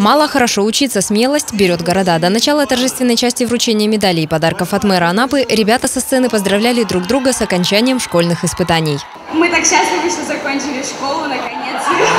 Мало хорошо учиться, смелость берет города. До начала торжественной части вручения медалей и подарков от мэра Анапы ребята со сцены поздравляли друг друга с окончанием школьных испытаний. Мы так счастливы, что закончили школу наконец.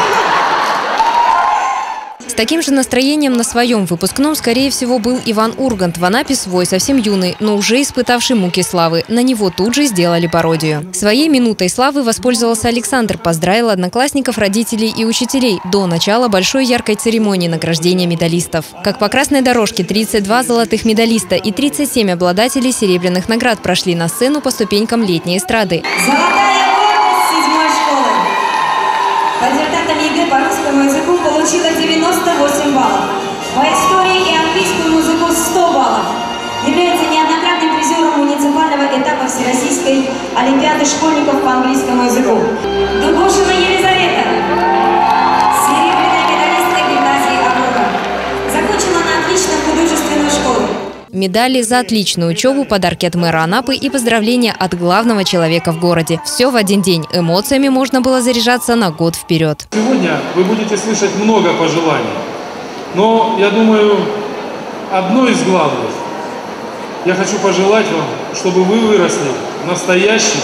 С таким же настроением на своем выпускном, скорее всего, был Иван Ургант. В Анапе свой, совсем юный, но уже испытавший муки славы. На него тут же сделали пародию. Своей минутой славы воспользовался Александр. Поздравил одноклассников, родителей и учителей до начала большой яркой церемонии награждения медалистов. Как по красной дорожке 32 золотых медалиста и 37 обладателей серебряных наград прошли на сцену по ступенькам летней эстрады. Золотая гордость 7-й школы. По результатам ЕГЭ по русскому языку получила 98 баллов. По истории и английскому языку 100 баллов. Является неоднократным призером муниципального этапа Всероссийской олимпиады школьников по английскому языку. Дубошина Елизавета. Серебряная медалистка гимназии «Аврора». Закончила на отличном художественную школу. Медали за отличную учебу, подарки от мэра Анапы и поздравления от главного человека в городе. Все в один день. Эмоциями можно было заряжаться на год вперед. Сегодня вы будете слышать много пожеланий. Но, я думаю, одно из главных. Я хочу пожелать вам, чтобы вы выросли настоящими,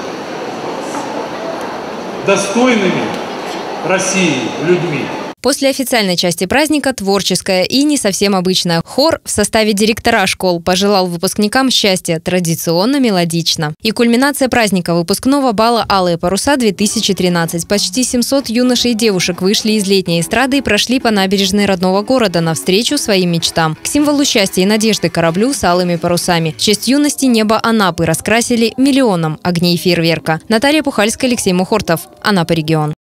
достойными России людьми. После официальной части праздника творческая и не совсем обычная. Хор в составе директора школ пожелал выпускникам счастья, традиционно мелодично. И кульминация праздника выпускного бала «Алые паруса-2013». Почти 700 юношей и девушек вышли из летней эстрады и прошли по набережной родного города навстречу своим мечтам. К символу счастья и надежды кораблю с алыми парусами. В честь юности небо Анапы раскрасили миллионом огней фейерверка. Наталья Пухальская, Алексей Мухортов. Анапа регион.